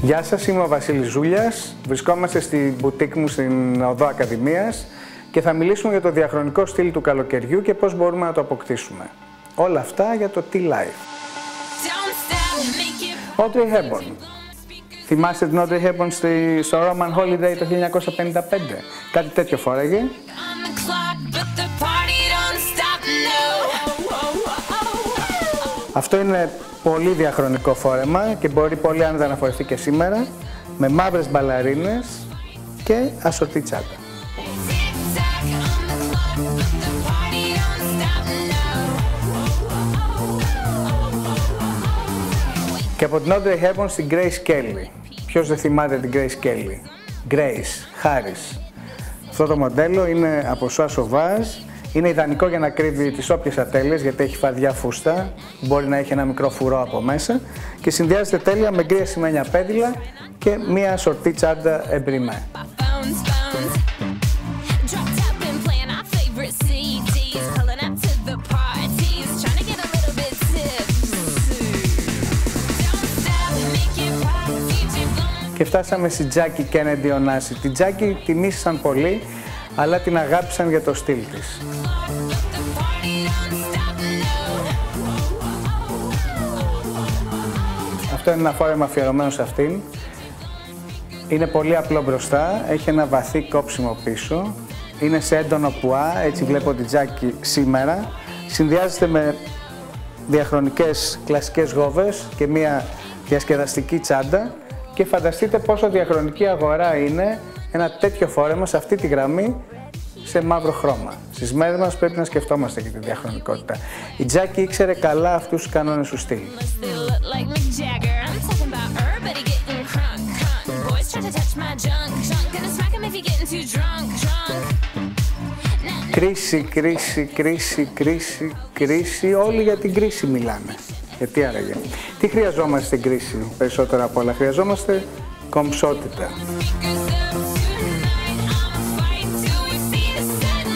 Γεια σας, είμαι ο Βασίλης Ζούλιας. Βρισκόμαστε στην μπουτίκ μου στην Οδό Ακαδημίας και θα μιλήσουμε για το διαχρονικό στυλ του καλοκαιριού και πώς μπορούμε να το αποκτήσουμε. Όλα αυτά για το Tea Life. Audrey Hepburn. Θυμάστε την Audrey Hepburn στο Roman Holiday το 1955? Κάτι τέτοιο φόραγε. Αυτό είναι πολύ διαχρονικό φόρεμα και μπορεί πολύ άνετα να φορεθεί και σήμερα, με μαύρες μπαλαρίνες και ασορτή τσάντα. Και από την Audrey Hepburn στην Grace Kelly. Ποιος δεν θυμάται την Grace Kelly? Grace, Harris. Αυτό το μοντέλο είναι από soie sauvage. Είναι ιδανικό για να κρύβει τις όποιες ατέλειες, γιατί έχει φαδιά φούστα, μπορεί να έχει ένα μικρό φουρό από μέσα και συνδυάζεται τέλεια με γκρία σημαίνια πέδιλα και μία σορτή τσάντα εμπριμέ. Και φτάσαμε στη Jackie Kennedy Onassis. Την Jackie τη μίσησαν πολύ, αλλά την αγάπησαν για το στυλ της. Αυτό είναι ένα φόρεμα αφιερωμένο σε αυτήν. Είναι πολύ απλό μπροστά, έχει ένα βαθύ κόψιμο πίσω. Είναι σε έντονο πουά, έτσι βλέπω την Jackie σήμερα. Συνδυάζεται με διαχρονικές κλασικές γόβες και μια διασκεδαστική τσάντα. Και φανταστείτε πόσο διαχρονική αγορά είναι ένα τέτοιο φόρεμα σε αυτή τη γραμμή σε μαύρο χρώμα. Στις μέρες μας πρέπει να σκεφτόμαστε και τη διαχρονικότητα. Η Jackie ήξερε καλά αυτούς τους κανόνες του στυλ. Κρίση, κρίση, κρίση, κρίση, κρίση, όλοι για την κρίση μιλάνε. Γιατί άραγε? Τι χρειαζόμαστε στην κρίση περισσότερο απ' όλα? Χρειαζόμαστε κομψότητα.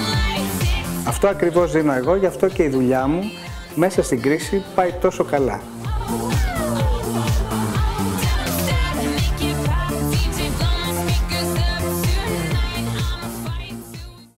Αυτό ακριβώς δίνω εγώ, γι' αυτό και η δουλειά μου μέσα στην κρίση πάει τόσο καλά.